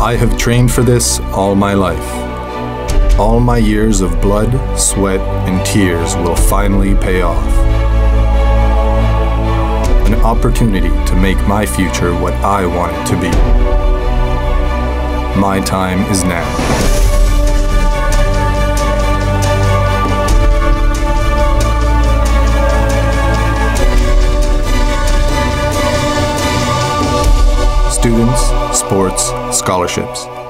I have trained for this all my life. All my years of blood, sweat, and tears will finally pay off. An opportunity to make my future what I want it to be. My time is now. Students, Sports, Scholarships.